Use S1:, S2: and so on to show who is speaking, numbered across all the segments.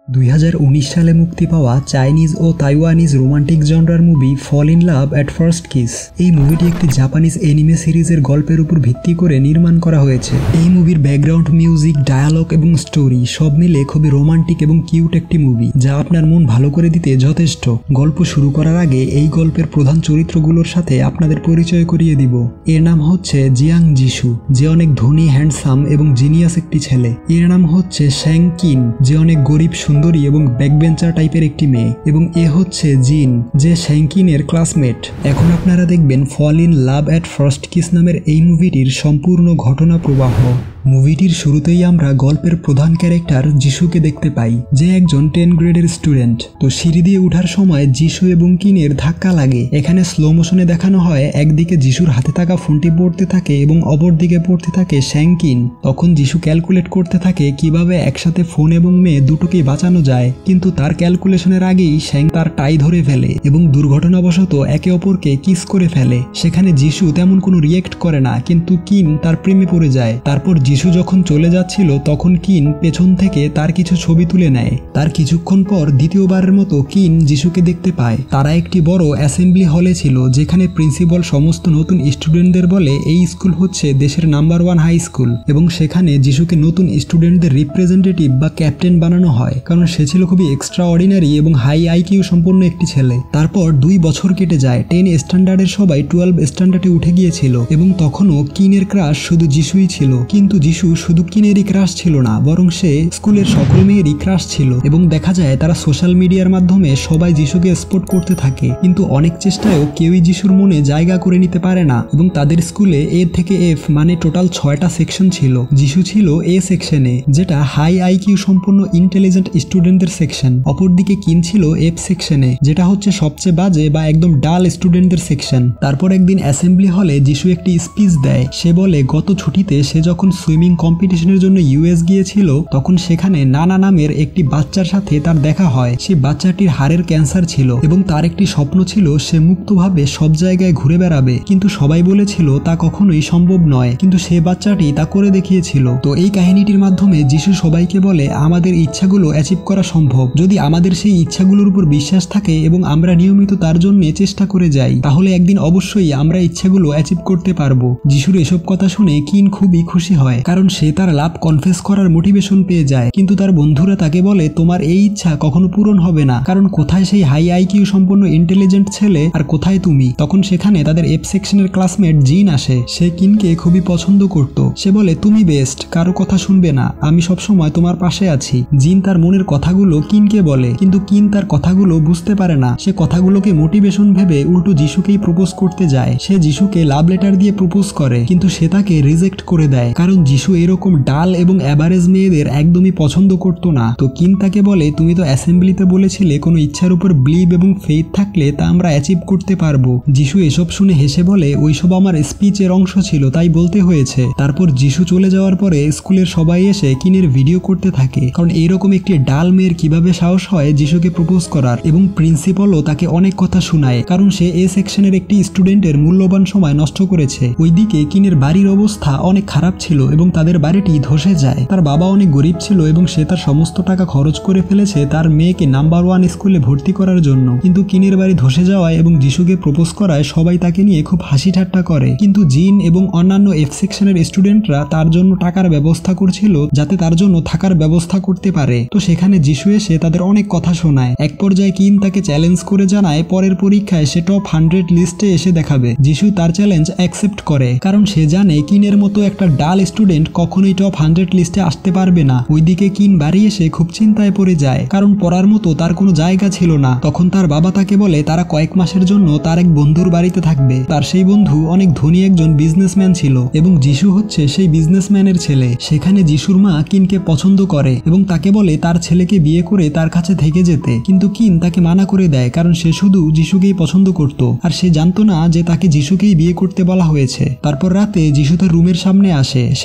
S1: 2019 সালে মুক্তি পাওয়া চাইনিজ ও তাইওয়ানিজ রোমান্টিক জনরার movie fall in love at first kiss. এই মুভিটি একটি জাপানিজ এনিমে সিরিজের গল্পের উপর ভিত্তি করে নির্মাণ করা হয়েছে। এই মুভির ব্যাকগ্রাউন্ড মিউজিক, ডায়ালগ এবং স্টোরি সব মিলে খুবই রোমান্টিক এবং কিউট একটি মুভি, যা আপনার মন ভালো করে দিতে যথেষ্ট। গল্প শুরু করার আগে এই গল্পের প্রধান চরিত্রগুলোর সাথে আপনাদের পরিচয় করিয়ে দিব। এর নাম হচ্ছে জিয়াং জিসু, যে অনেক ধনী, হ্যান্ডসাম এবং জিনিয়াস একটি ছেলে। এর নাম হচ্ছে শ্যাং কিন, যে অনেক গরিব, সুন্দরী এবং ব্যাকবেঞ্চার টাইপের একটি মেয়ে। এবং এ হচ্ছে জিন, যে শ্যাংকিনের ক্লাসমেট। এখন আপনারা দেখবেন fall in love at first kiss নামের এই মুভিটির সম্পূর্ণ ঘটনা প্রবাহ। মুভিটির শুরুতেই আমরা গল্পের প্রধান ক্যারেক্টার যিশুকে দেখতে পাই, যে একজন 10 গ্রেডের স্টুডেন্ট। তো সিঁড়ি দিয়ে ওঠার সময় যিশু এবং কিনের ধাক্কা লাগে। এখানে স্লো মোশনে দেখানো হয় একদিকে যিশুর হাতে থাকা ফোনটি পড়তে থাকে এবং অপরদিকে পড়তে থাকে শ্যাংকিন। তখন যিশু ক্যালকুলেট করতে থাকে কিভাবে একসাথে ফোন এবং মেয়ে দুটোকেই বাঁচানো যায়, কিন্তু তার ক্যালকুলেশনের আগেই শ্যাং তার টাই ধরে ফেলে এবং দুর্ঘটনাবশত একে অপরকে কিস করে ফেলে। সেখানে যিশু তেমন কোনো রিয়েক্ট করে না, কিন্তু কিন তার প্রেমে পড়ে যায়। তারপর যিশু যখন চলে যাচ্ছিল তখন কিন পেছন থেকে তার কিছু ছবি তুলে নেয়। তার কিছুক্ষণ পর দ্বিতীয়বারের মতো কিন যিশুকে দেখতে পায়। তারা একটি বড় অ্যাসেম্বলি হলে ছিল, যেখানে প্রিন্সিপাল সমস্ত নতুন স্টুডেন্টদের বলে এই স্কুল হচ্ছে দেশের নাম্বার 1 হাই স্কুল, এবং সেখানে যিশুকে নতুন স্টুডেন্টদের রিপ্রেজেন্টেটিভ বা ক্যাপ্টেন বানানো হয়, কারণ সে ছিল খুবই এক্সট্রা অর্ডিনারি এবং হাই আইকিউ সম্পন্ন একটি ছেলে। তারপর 2 বছর কেটে যায়। 10 স্ট্যান্ডার্ডের সবাই 12 স্ট্যান্ডার্ডে উঠে গিয়েছিল এবং তখনও কিনের ক্রাশ শুধু যিশুই ছিল। কিন্তু যিশু শুধু কিনেরই ক্রাশ ছিল না, বরং সে স্কুলের সকল মেয়েরই ক্রাশ ছিল। এবং দেখা যায় তারা সোশ্যাল মিডিয়ার মাধ্যমে সবাই যিশুকে স্পট করতে থাকে, কিন্তু অনেক চেষ্টায়ও কেউই যিশুর মনে জায়গা করে নিতে পারে না। এবং তাদের স্কুলে এ থেকে এফ মানে টোটাল 6টা সেকশন ছিল। যিশু ছিল এ সেকশনে, যেটা হাই আইকিউ সম্পন্ন ইন্টেলিজেন্ট স্টুডেন্টদের সেকশন। অপরদিকে কিন ছিল এফ সেকশনে, যেটা হচ্ছে সবচেয়ে বাজে বা একদম ডাল স্টুডেন্টদের সেকশন। তারপর একদিন অ্যাসেম্বলি হলে যিশু একটি স্পিচ দেয়। সে বলে গত ছুটিতে সে যখন সুইমিং কম্পিটিশনের জন্য ইউএস গিয়েছিল, তখন সেখানে নানা নামের একটি বাচ্চার সাথে তার দেখা হয়। সেই বাচ্চাটির হাড়ের ক্যান্সার ছিল এবং তার একটি স্বপ্ন ছিল সে মুক্তভাবে সব জায়গায় ঘুরে বেড়াবে, কিন্তু সবাই বলেছিল তা কখনোই সম্ভব নয়, কিন্তু সে বাচ্চাটি তা করে দেখিয়েছিল। তো এই কাহিনীটির মাধ্যমে যিশু সবাইকে বলে আমাদের ইচ্ছাগুলো অ্যাচিভ করা সম্ভব, যদি আমাদের সেই ইচ্ছাগুলোর উপর বিশ্বাস থাকে এবং আমরা নিয়মিত তার জন্য চেষ্টা করে যাই, তাহলে একদিন অবশ্যই আমরা ইচ্ছাগুলো অ্যাচিভ করতে পারবো। যিশুর এসব কথা শুনে কিন খুবই খুশি হয়, কারণ সে তার লাভ কনফেস করার মোটিভেশন পেয়ে যায়। কিন্তু তার বন্ধুরা তাকে বলে তোমার এই ইচ্ছা কখনো পূরণ হবে না, কারণ কোথায় সেই হাই আইকিউ সম্পন্ন ইন্টেলিজেন্ট ছেলে আর কোথায় তুমি। তখন সেখানে তাদের এফ সেকশনের ক্লাসমেট জিন আসে। সে কিনকে খুবই পছন্দ করত। সে বলে তুমি বেস্ট, কারো কথা শুনবে না, আমি সবসময় তোমার পাশে আছি। জিন তার মনের কথাগুলো কিনকে বলে, কিন্তু কিন তার কথাগুলো বুঝতে পারে না। সে কথাগুলোকে মোটিভেশন ভেবে উল্টো যিশুকেই প্রপোজ করতে যায়। সে যিশুকে লাভ লেটার দিয়ে প্রপোজ করে, কিন্তু সে তাকে রিজেক্ট করে দেয়, কারণ যিশু এরকম ডাল এবং অ্যাভারেজ মেয়েদের একদমই পছন্দ করতো না। তো কিন তাকে বলে তুমি তো অ্যাসেম্বলিতে বলেছিলে কোনো ইচ্ছার উপর বিলিভ এবং ফেইথ থাকলে তা আমরা অ্যাচিভ করতে পারবো। যিশু এসব শুনে হেসে বলে ওইসব আমার স্পিচের অংশ ছিল, তাই বলতে হয়েছে। তারপর যিশু চলে যাওয়ার পরে স্কুলের সবাই এসে কিনের ভিডিও করতে থাকে, কারণ এইরকম একটি ডাল মেয়ের কিভাবে সাহস হয় যিশুকে প্রপোজ করার। এবং প্রিন্সিপালও তাকে অনেক কথা শোনায়, কারণ সে এ সেকশনের একটি স্টুডেন্টের মূল্যবান সময় নষ্ট করেছে। ওইদিকে কিনের বাড়ির অবস্থা অনেক খারাপ ছিল এবং তাদের বাড়িটি ধসে যায়। তার বাবা অনেক গরিব ছিল এবং সে তার সমস্ত টাকা খরচ করে ফেলেছে তার মেয়েকে নাম্বার 1 স্কুলে ভর্তি করার জন্য। কিন্তু কিনের বাড়ি ধসে যাওয়ায় এবং যিশুকে প্রপোজ করায় সবাই তাকে নিয়ে খুব হাসি ঠাট্টা করে। কিন্তু জিন এবং অন্যান্য এফ সেকশনের স্টুডেন্টরা তার জন্য টাকার ব্যবস্থা করছিল, যাতে তার জন্য থাকার ব্যবস্থা করতে পারে। তো সেখানে যিশু এসে তাদের অনেক কথা শোনায়। এক পর্যায়ে কিন তাকে চ্যালেঞ্জ করে জানায় পরের পরীক্ষায় সে টপ 100 লিস্টে এসে দেখাবে। যিশু তার চ্যালেঞ্জ অ্যাকসেপ্ট করে, কারণ সে জানে কিনের মতো একটা ডাল স্টুডেন্ট কখনোই টপ 100 লিস্টে আসতে পারবে না। ওইদিকে কিন বাড়ি এসে খুব চিন্তায় পড়ে যায়, কারণ পড়ার মতো তার কোনো জায়গা ছিল না। তখন তার বাবা তাকে বলে তারা কয়েক মাসের জন্য তার এক বন্ধুর বাড়িতে থাকবে। তার সেই বন্ধু অনেক ধনী একজন বিজনেসম্যান ছিল এবং যিশু হচ্ছে সেই বিজনেসম্যানের ছেলে। সেখানে যিশুর মা কিনকে পছন্দ করে এবং তাকে বলে তার ছেলেকে বিয়ে করে তার কাছে থেকে যেতে, কিন্তু কিন তাকে মানা করে দেয়, কারণ সে শুধু যিশুকেই পছন্দ করত আর সে জানতো না যে তাকে যিশুকেই বিয়ে করতে বলা হয়েছে। তারপর রাতে যিশু তার রুমের সামনে আসে। সে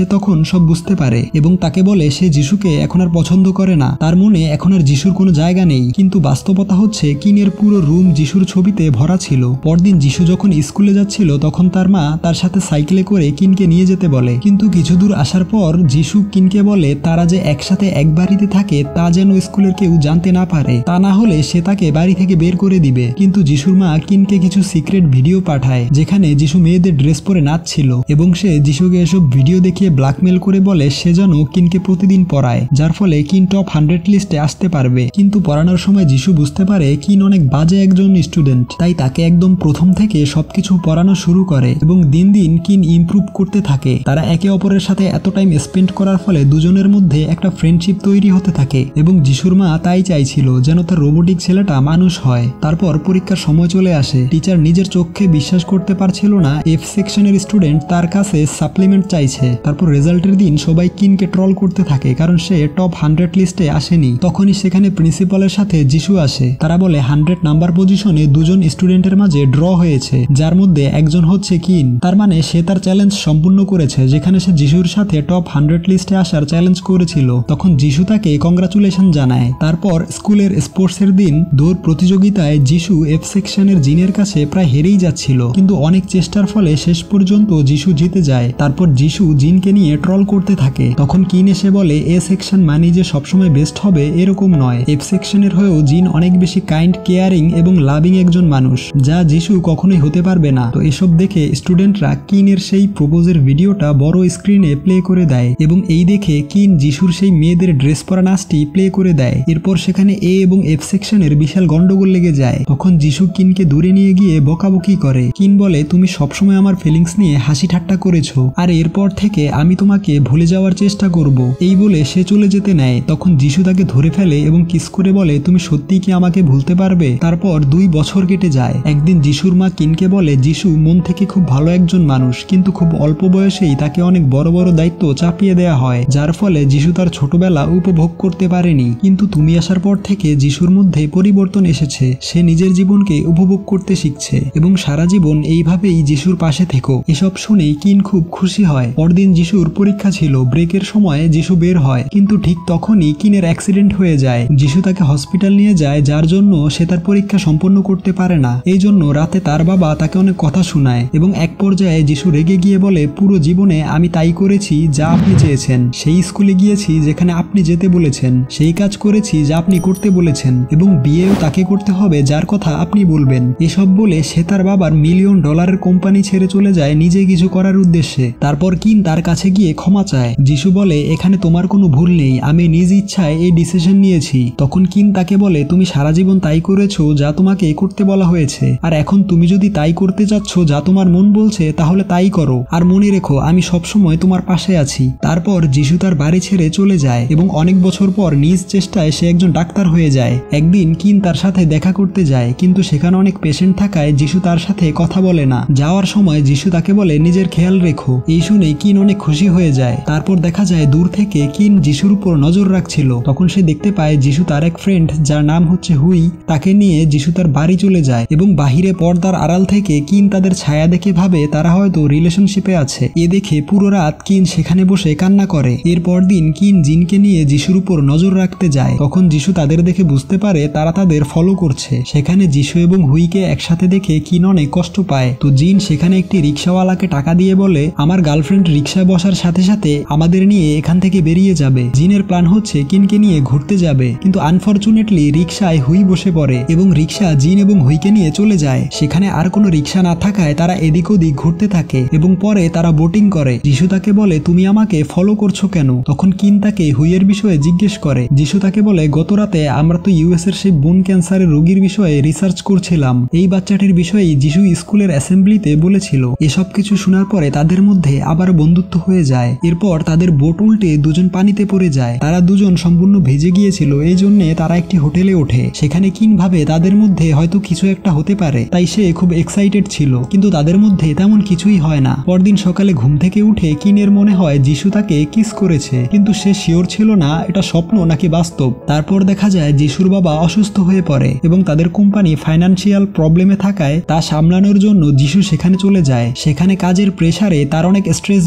S1: তখন সব বুঝতে পারে এবং তাকে বলে সে যিশুকে এখন আর পছন্দ করে না, তার মনে এখন আর যিশুর কোনো জায়গা নেই। কিন্তু বাস্তবতা হচ্ছে কিনের পুরো রুম যিশুর ছবিতে ভরা ছিল। পরদিন যিশু যখন স্কুলে যাচ্ছিল তখন তার মা তার সাথে সাইকেলে করে কিনকে নিয়ে যেতে বলে, কিন্তু কিছু দূর আসার পর যিশু কিনকে বলে তারা যে একসাথে এক বাড়িতে থাকে তা যেন স্কুলের কেউ জানতে না পারে, তা না হলে সে তাকে বাড়ি থেকে বের করে দিবে। কিন্তু যিশুর মা কিনকে কিছু সিক্রেট ভিডিও পাঠায় যেখানে যিশু মেয়েদের ড্রেস পরে নাচছিল এবং সে যিশুকে এসব ভিডিও দেখিয়ে ব্ল্যাকমেল করে বলে সে যেন কিনকে প্রতিদিন পড়ায়, যার ফলে কিন টপ 100 লিস্টে আসতে পারবে। কিন্তু পড়ানোর সময় যিশু বুঝতে পারে কিন অনেক বাজে একজন স্টুডেন্ট, তাই তাকে একদম প্রথম থেকে সবকিছু পড়ানো শুরু করে এবং দিন দিন কিন ইমপ্রুভ করতে থাকে। তারা একে অপরের সাথে এত টাইম স্পেন্ড করার ফলে দুজনের মধ্যে একটা ফ্রেন্ডশিপ তৈরি হতে থাকে এবং যিশুর মা তাই চাইছিল যেন তার রোবোটিক ছেলেটা মানুষ হয়। তারপর পরীক্ষার সময় চলে আসে। টিচার নিজের চোখে বিশ্বাস করতে পারছিল না এফ সেকশনের স্টুডেন্ট তার কাছে সাপ্লিমেন্ট চাইছে। তারপর রেজাল্টের দিন সবাই কিনকে ট্রল করতে থাকে কারণ সে টপ 100 লিস্টে আসেনি। তখনই সেখানে প্রিন্সিপালের সাথে যিশু আসে। তারা বলে 100 নাম্বার পজিশনে দুজন স্টুডেন্টের মাঝে ড্র হয়েছে, যার মধ্যে একজন হচ্ছে কিন। তার মানে সে তার চ্যালেঞ্জ সম্পূর্ণ করেছে, যেখানে সে যিশুর সাথে টপ 100 লিস্টে আসার চ্যালেঞ্জ করেছিল। তখন যিশু তাকে কংগ্রাচুলেশন জানায়। তারপর স্কুলের স্পোর্টসের দিন দৌড় প্রতিযোগিতায় যিশু এফ সেকশনের জিনের কাছে প্রায় হেরেই যাচ্ছিল, কিন্তু অনেক চেষ্টার ফলে শেষ পর্যন্ত যিশু জিতে যায়। তারপর যিশু জিনকে নিয়ে ট্রল করতে থাকে। তখন কিন এসে বলে এ সেকশন মানে যে সবসময় বেস্ট হবে এরকম নয়, এফ সেকশনের হয়েও জিন অনেক বেশি কাইন্ড, কেয়ারিং এবং লাভিং একজন মানুষ, যা যিশু কখনোই হতে পারবে না। তো এসব দেখে স্টুডেন্টরা কিনের সেই প্রপোজের ভিডিওটা বড় স্ক্রিনে প্লে করে দেয় এবং এই দেখে কিন যিশুর সেই মেয়েদের ড্রেস পরা নাচটি প্লে করে দেয়। এরপর সেখানে এ এবং এফ সেকশনের বিশাল গন্ডগোল লেগে যায়। তখন যিশু কিনকে দূরে নিয়ে গিয়ে বকাবকি করে। কিন বলে তুমি সবসময় আমার ফিলিংস নিয়ে হাসি ঠাট্টা করেছো, আর এরপর থেকে আমি তোমাকে ভুলে যাওয়ার চেষ্টা করব। এই বলে সে চলে যেতে নেয়। তখন যিশু তাকে ধরে ফেলে এবং কিস করে বলে তুমি সত্যিই কি আমাকে ভুলতে পারবে? তারপর 2 বছর কেটে যায়। একদিন যিশুর মা কিনকে বলে যিশু মন থেকে খুব ভালো একজন মানুষ, কিন্তু খুব অল্প বয়সেই তাকে অনেক বড় বড় দায়িত্ব চাপিয়ে দেওয়া হয়, যার ফলে যিশু তার ছোটবেলা উপভোগ করতে পারেনি। কিন্তু তুমি আসার পর থেকে যিশুর মধ্যে পরিবর্তন এসেছে। সে নিজের জীবনকে উপভোগ করতে শিখছে এবং সারা জীবন এইভাবেই যিশুর পাশে থেকো। এসব শুনেই কিন খুব খুশি হয়। পরদিন যিশুর পরীক্ষা ছিল। ব্রেকের সময় যিশু বের হয়, কিন্তু ঠিক তখনই কিনের অ্যাক্সিডেন্ট হয়ে যায়। যিশু তাকে হসপিটাল নিয়ে যায়, যার জন্য সে তার পরীক্ষা সম্পন্ন করতে পারে না। এই জন্য রাতে তার বাবা তাকে অনেক কথা শোনায় এবং এক পর্যায়ে যিশু রেগে গিয়ে বলে পুরো জীবনে আমি তাই করেছি যা আপনি চেয়েছেন, সেই স্কুলে গিয়েছি যেখানে আপনি যেতে বলেছেন, সেই কাজ করেছি যা আপনি করতে বলেছেন এবং বিয়েও তাকে করতে হবে যার কথা আপনি বলবেন। এসব বলে সে তার বাবার $1 মিলিয়ন কোম্পানি ছেড়ে চলে যায় নিজে কিছু করার উদ্দেশ্যে। তারপর কিন তার কাছে গিয়ে ক্ষমা চায়। যিশু বলে এখানে তোমার কোনো ভুল নেই, আমি নিজ ইচ্ছায় এই ডিসিশন নিয়েছি। তখন কিন তাকে বলে তুমি সারা জীবন তাই করেছো যা তোমাকে করতে বলা হয়েছে, আর এখন তুমি যদি তাই করতে চাচ্ছ যা তোমার মন বলছে তাহলে তাই করো, আর মনে রেখো আমি সবসময় তোমার পাশে আছি। তারপর যিশু তার বাড়ি ছেড়ে চলে যায় এবং অনেক বছর পর নিজ চেষ্টায় সে একজন ডাক্তার হয়ে যায়। একদিন কিন তার সাথে দেখা করতে যায়, কিন্তু সেখানে অনেক পেশেন্ট থাকায় যিশু তার সাথে কথা বলে না। যাওয়ার সময় যিশু তাকে বলে নিজের খেয়াল রেখো। এই শুনে কিন অনেক খুশি হয়ে যায়। তারপর দেখা যায় দূর থেকে কিন যিশুর উপর নজর রাখছিল। তখন সে দেখতে পায় যিশু তার এক ফ্রেন্ড যার নাম হচ্ছে হুই, তাকে নিয়ে যিশু তার বাড়ি চলে যায় এবং বাহিরে পর্দার আড়াল থেকে কিন তাদের ছায়া দেখে ভাবে তারা হয়তো রিলেশনশিপে আছে। এ দেখে পুরো রাত কিন সেখানে বসে কান্না করে। এরপর দিন কিন জিনকে নিয়ে যিশুর উপর নজর রাখতে যায়। তখন যিশু তাদের দেখে বুঝতে পারে তারা তাদের ফলো করছে। সেখানে যিশু এবং হুইকে একসাথে দেখে কিন অনেক কষ্ট পায়। তো জিন সেখানে একটি রিক্সাওয়ালাকে টাকা দিয়ে বলে আমার গার্লফ্রেন্ড রিক্সায় বসার সাথে সাথে আমাদের নিয়ে এখান থেকে বেরিয়ে যাবে। জিনের প্ল্যান হচ্ছে কিনকে নিয়ে ঘুরতে যাবে, কিন্তু আনফরচুনেটলি রিক্সায় হুই বসে পড়ে এবং রিক্সা জিন এবং হুইকে নিয়ে চলে যায়। সেখানে আর কোনো রিক্সা না থাকায় তারা এদিক ওদিক ঘুরতে থাকে এবং পরে তারা বোটিং করে। যিশু তাকে বলে তুমি আমাকে ফলো করছো কেন? তখন কিন তাকে হুইয়ের বিষয়ে জিজ্ঞেস করে। যিশু তাকে বলে গত রাতে আমরা তো ইউএস এর সেই বোন ক্যান্সারের রোগীর বিষয়ে রিসার্চ করছিলাম। এই বাচ্চাটির বিষয়ে যিশু স্কুলের অ্যাসেম্বলিতে বলেছিল। এসব কিছু শোনার পরে তাদের মধ্যে আবার বন্ধুত্ব হয়ে যায়। এরপর তাদের বোট উল্টে দুজন পানিতে পড়ে যায়। তারা দুজন সম্পূর্ণ ভিজে গিয়েছিল, এই জন্য তারা একটি হোটেলে ওঠে। সেখানে কিন ভাবে তাদের মধ্যে হয়তো কিছু একটা হতে পারে, তাই সে খুব এক্সাইটেড ছিল, কিন্তু তাদের মধ্যে তেমন কিছুই হয় না। পরদিন সকালে ঘুম থেকে উঠে কিনের মনে হয় যিশু তাকে কিস করেছে, কিন্তু সে শিওর ছিল না এটা স্বপ্ন নাকি বাস্তব। তারপর দেখা যায় যিশুর বাবা অসুস্থ হয়ে পড়ে এবং তাদের কোম্পানি ফাইন্যান্সিয়াল প্রবলেমে থাকায় তা সামলানোর জন্য যিশু সেখানে চলে যায়। সেখানে কাজের প্রেসারে তার অনেক স্ট্রেস বেড়ে যায়।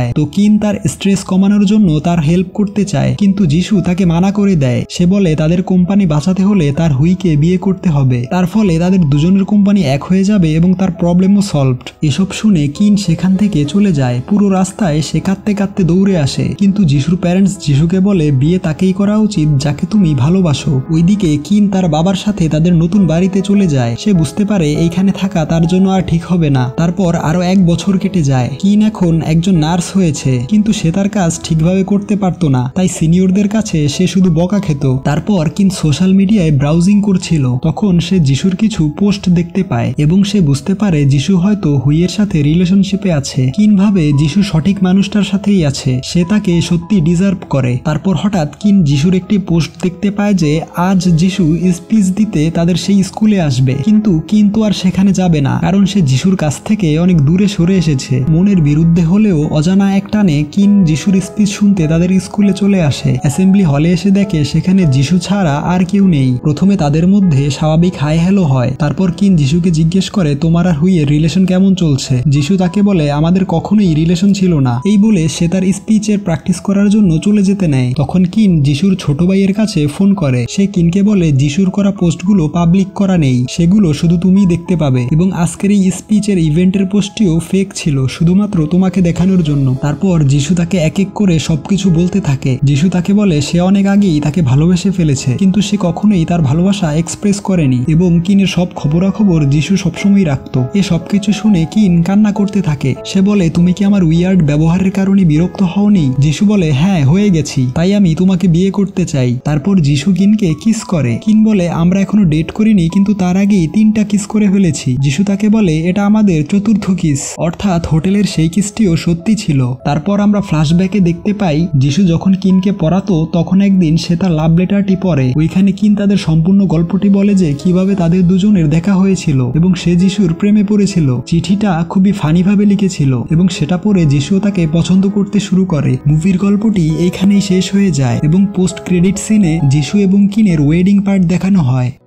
S1: যায়। তো কিন তার স্ট্রেস কমানোর জন্য তার হেল্প করতে চায়, কিন্তু যিশু তাকে মানা করে দেয়। সে বলে তাদের কোম্পানি বাঁচাতে হলে তার হুইকে বিয়ে করতে হবে, তার ফলে তাদের দুজনের কোম্পানি এক হয়ে যাবে এবং তার প্রবলেমও সলভড। এসব শুনে কিন সেখান থেকে চলে যায়। পুরো রাস্তায় সে কাঁদতে কাঁদতে দৌড়ে আসে, কিন্তু যিশুর প্যারেন্টস যিশুকে বলে বিয়ে তাকেই করা উচিত যাকে তুমি ভালোবাসো। ওইদিকে কিন তার বাবার সাথে তাদের নতুন বাড়িতে চলে যায়। সে বুঝতে পারে এইখানে থাকা তার জন্য আর ঠিক হবে না। তারপর আরো 1 বছর কেটে যায়। কিন এখন একজন নার্স হয়েছে, কিন্তু সে তার কাজ ঠিকভাবে করতে পারতো না, তাই সিনিয়রদের কাছে সে শুধু বকা খেত। তারপর কিন সোশ্যাল মিডিয়ায় ব্রাউজিং করছিল, তখন সে যিশুর কিছু পোস্ট দেখতে পায় এবং সে বুঝতে পারে যিশু হয়তো হুইয়ের সাথে রিলেশনশিপে আছে। কিন ভাবে যিশু সঠিক মানুষটার সাথেই আছে, সে তাকে সত্যি ডিজার্ভ করে। তারপর হঠাৎ কিন যিশুর একটি পোস্ট দেখতে পায় যে আজ যিশু স্পিচ দিতে তাদের সেই স্কুলে আসবে, কিন্তু কিন তো আর সেখানে যাবে না, কারণ সে যিশুর কাছ থেকে অনেক দূরে সরে এসেছে। মনের বিরুদ্ধে হলেও অজানা এক টানে কিন যিশুর স্পিচ শুনতে তাদের স্কুলে চলে আসে। অ্যাসেম্বলি হলে এসে দেখে সেখানে যিশু ছাড়া আর কেউ নেই। প্রথমে তাদের মধ্যে স্বাভাবিক হাই হ্যালো হয়। তারপর কিন যিশুকে জিজ্ঞেস করে তোমার আর হুইয়ের রিলেশন কেমন চলছে। যিশু তাকে বলে আমাদের কখনোই রিলেশন ছিল না। এই বলে সে তার স্পিচের প্র্যাকটিস করার জন্য চলে যেতে নেয়। তখন কিন যিশুর ছোট ভাইয়ের কাছে ফোন করে। সে কিনকে বলে যিশুর করা পোস্টগুলো পাবলিক করা নেই, সেগুলো শুধু তুমিই দেখতে পাবে, এবং আজকের এই স্পিচের ইভেন্টের পোস্টটিও ফেক ছিল, শুধুমাত্র তোমাকে দেখানোর জন্য। তারপর যিশু তাকে এক এক করে সবকিছু বলতে থাকে। যিশু তাকে বলে সে অনেক আগেই তাকে ভালোবেসে ফেলেছে, কিন্তু সে কখনোই তার ভালোবাসা এক্সপ্রেস করেনি, এবং কিনের সব খবরাখবর যিশু সবসময় রাখতো। এ সবকিছু শুনে কিন কান্না করতে থাকে। সে বলে তুমি কি আমার উইয়ার্ড ব্যবহারের কারণে বিরক্ত হওনি? যিশু বলে হ্যাঁ, হয়ে গেছি, তাই আমি তোমাকে বিয়ে করতে চাই। তারপর যিশু কিনকে কিস করে। কিন বলে আমরা এখনো ডেট করিনি, কিন্তু তার আগেই 3টা কিস করে ফেলেছি। যিশু তাকে বলে এটা আমাদের 4র্থ কিস, অর্থাৎ হোটেলের সেই কিসটিও সত্যি ছিল। তারপর আমরা ফ্ল্যাশব্যাকে দেখতে পাই যিশু যখন কিনকে পড়াতো তখন একদিন সে তার লাভ লেটারটি পড়ে। ওইখানে কিন তাদের সম্পূর্ণ গল্পটি বলে যে কিভাবে তাদের দুজনের দেখা হয়েছিল এবং সে যিশুর প্রেমে পড়েছিল। চিঠিটা খুবই ফানিভাবে লিখেছিল এবং সেটা পড়ে যিশুও তাকে পছন্দ করতে শুরু করে। মুভির গল্পটি এইখানেই শেষ হয়ে যায় এবং পোস্ট ক্রেডিট সিনে যিশু এবং কিনের ওয়েডিং পার্ট দেখানো হয়।